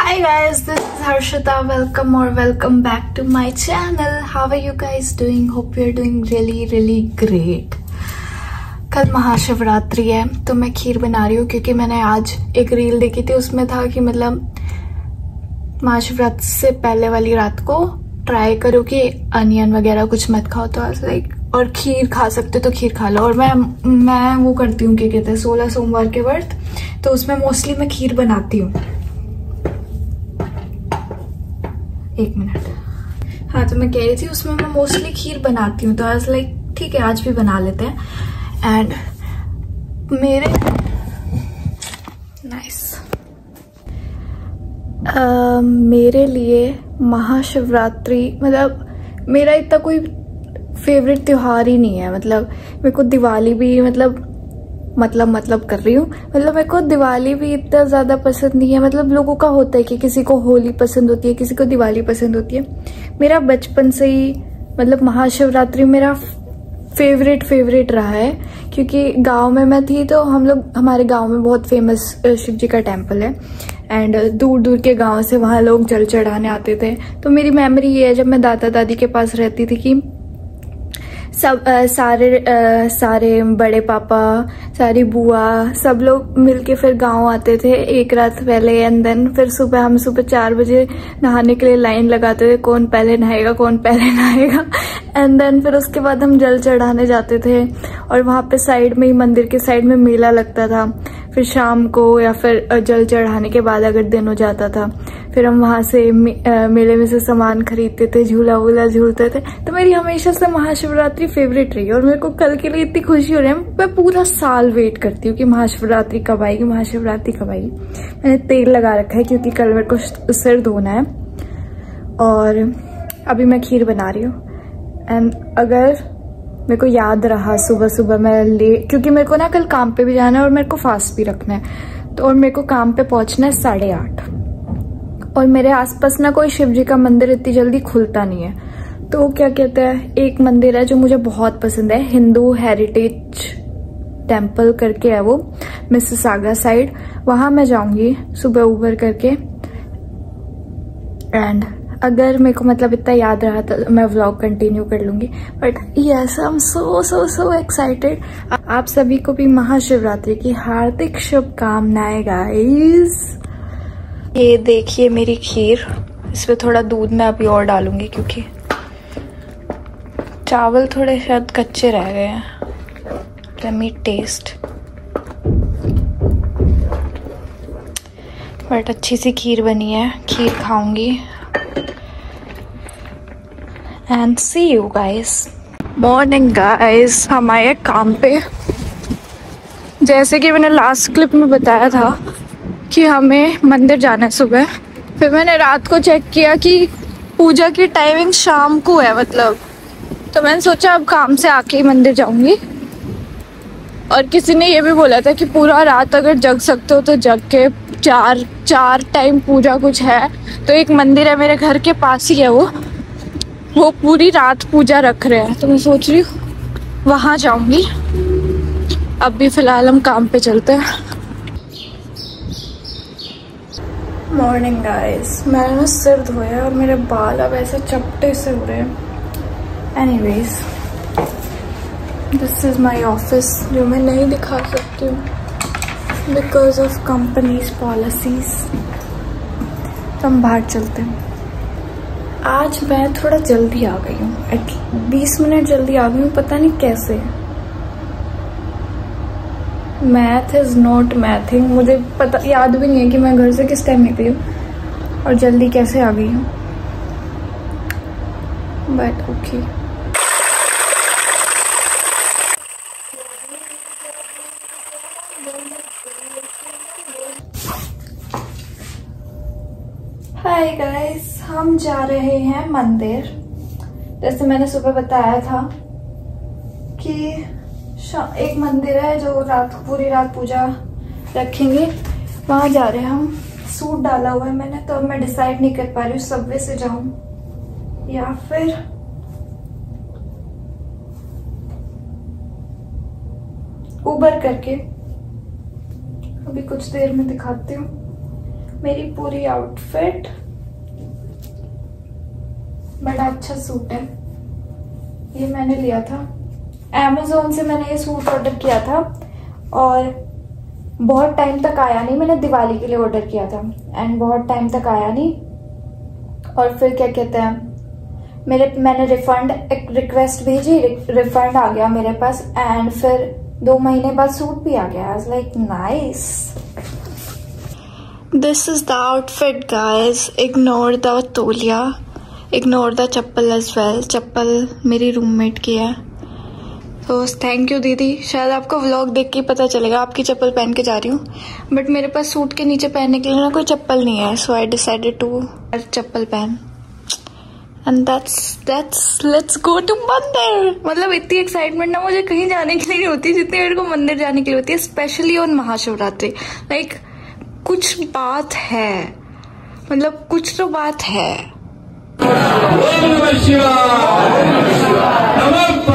Hi guys, this is Harshita. Welcome back to my channel. How are you guys doing? Hope you're doing really great. कल महाशिवरात्रि है तो मैं खीर बना रही हूँ क्योंकि मैंने आज एक रील देखी थी, उसमें था कि मतलब महाशिवरात्रि से पहले वाली रात को ट्राई करो कि अनियन वगैरह कुछ मत खाओ, तो लाइक और खीर खा सकते तो खीर खा लो। और मैं वो करती हूँ, क्या कहते हैं, 16 सोमवार के व्रत, तो उसमें मोस्टली मैं खीर बनाती हूँ। एक मिनट, हाँ, तो मैं कह रही थी उसमें मैं मोस्टली खीर बनाती हूँ, तो आज लाइक ठीक है आज भी बना लेते हैं। एंड मेरे लिए महाशिवरात्रि मतलब मेरा इतना कोई फेवरेट त्योहार ही नहीं है। मतलब मेरे को दिवाली भी मतलब कर रही हूँ, मतलब मेरे को दिवाली भी इतना ज़्यादा पसंद नहीं है। मतलब लोगों का होता है कि किसी को होली पसंद होती है, किसी को दिवाली पसंद होती है। मेरा बचपन से ही मतलब महाशिवरात्रि मेरा फेवरेट रहा है, क्योंकि गांव में मैं थी तो हमारे गांव में बहुत फेमस शिव जी का टेम्पल है एंड दूर के गांव से वहाँ लोग जल चढ़ाने आते थे। तो मेरी मेमोरी ये है, जब मैं दादा दादी के पास रहती थी, कि सब सारे बड़े पापा, सारी बुआ, सब लोग मिलके फिर गांव आते थे एक रात पहले, एंड देन फिर हम सुबह 4 बजे नहाने के लिए लाइन लगाते थे, कौन पहले नहाएगा एंड देन फिर उसके बाद हम जल चढ़ाने जाते थे। और वहाँ पे साइड में ही मंदिर के साइड में मेला लगता था, फिर शाम को या फिर जल चढ़ाने के बाद अगर दिन हो जाता था, फिर हम वहाँ से मेले में से सामान खरीदते थे, झूला वूला झूलते थे। तो मेरी हमेशा से महाशिवरात्रि फेवरेट रही, और मेरे को कल के लिए इतनी खुशी हो रही है। मैं पूरा साल वेट करती हूँ कि महाशिवरात्रि कब आएगी। मैंने तेल लगा रखा है क्योंकि कल मेरे को सिर धोना है, और अभी मैं खीर बना रही हूँ। एंड अगर मेरे को याद रहा सुबह मैं क्योंकि मेरे को ना कल काम पे भी जाना है और मेरे को फास्ट भी रखना है, तो और मेरे को काम पे पहुंचना है 8:30, और मेरे आसपास ना कोई शिव जी का मंदिर इतनी जल्दी खुलता नहीं है। तो क्या कहते हैं, एक मंदिर है जो मुझे बहुत पसंद है, हिंदू हेरिटेज टेम्पल करके है वो, मिसिसागा साइड। वहां मैं जाऊंगी सुबह उबर करके, एंड अगर मेरे को मतलब इतना याद रहा तो मैं व्लॉग कंटिन्यू कर लूंगी। But yes, I am so excited. आप सभी को भी महाशिवरात्रि की हार्दिक शुभकामनाएं गाइस। ये देखिए मेरी खीर, इसमें थोड़ा दूध मैं अभी और डालूंगी क्योंकि चावल थोड़े शायद कच्चे रह गए हैं। Let me test. बट अच्छी सी खीर बनी है, खीर खाऊंगी and see you guys. Morning guys, हम आए काम पे। जैसे कि मैंने लास्ट क्लिप में बताया था कि हमें मंदिर जाना है सुबह, फिर मैंने रात को चेक किया कि पूजा की टाइमिंग शाम को है, मतलब तो मैंने सोचा अब काम से आके ही मंदिर जाऊंगी। और किसी ने ये भी बोला था कि पूरा रात अगर जग सकते हो तो जग के चार टाइम पूजा कुछ है। तो एक मंदिर है मेरे घर के पास ही है, वो पूरी रात पूजा रख रहे हैं, तो मैं सोच रही हूँ वहाँ जाऊंगी। अब भी फिलहाल हम काम पे चलते हैं। मॉर्निंग गाइस, मैंने ना सिर धोया और मेरे बाल अब ऐसे चपटे से हो रहे हैं। Anyways, this is my office, जो मैं नहीं दिखा सकती हूँ बिकॉज ऑफ कंपनीज पॉलिसीज। तो हम बाहर चलते हैं। आज मैं थोड़ा जल्दी आ गई हूँ, 20 मिनट जल्दी आ गई हूँ, पता नहीं कैसे। मैथ इज नॉट मैथिंग, मुझे पता याद भी नहीं है कि मैं घर से किस टाइम निकली हूँ और जल्दी कैसे आ गई हूँ, बट ओके। हाय गाइस, हम जा रहे हैं मंदिर। जैसे मैंने सुबह बताया था कि एक मंदिर है जो पूरी रात पूजा रखेंगे, वहां जा रहे हैं हम। सूट डाला हुआ है मैंने, तो अब मैं डिसाइड नहीं कर पा रही हूँ सबवे से जाऊं या फिर उबर करके। अभी कुछ देर में दिखाती हूँ। मेरी पूरी आउटफिट। बड़ा अच्छा सूट है, ये मैंने लिया था Amazon से। मैंने ये सूट ऑर्डर किया था और बहुत टाइम तक आया नहीं। मैंने दिवाली के लिए ऑर्डर किया था एंड बहुत टाइम तक आया नहीं। और फिर क्या कहते हैं, मैंने रिफंड रिक्वेस्ट भेजी, रिफंड आ गया मेरे पास एंड फिर 2 महीने बाद सूट भी आ गया। I was like nice. This is the outfit guys. Ignore the तौलिया, इग्नोर द चप्पल एज वेल। चप्पल मेरी रूममेट की है। तो थैंक यू दीदी। शायद आपको व्लॉग देख के पता चलेगा, आपकी चप्पल पहन के जा रही हूँ, बट मेरे पास सूट के नीचे पहनने के लिए ना कोई चप्पल नहीं है। सो आई डिसाइडेड टू चप्पल पहन and that's let's go to मंदिर। मतलब इतनी एक्साइटमेंट ना मुझे कहीं जाने के लिए नहीं होती जितनी मेरे को मंदिर जाने के लिए होती है, स्पेशली ऑन महाशिवरात्रि। लाइक कुछ बात है, मतलब कुछ तो बात है।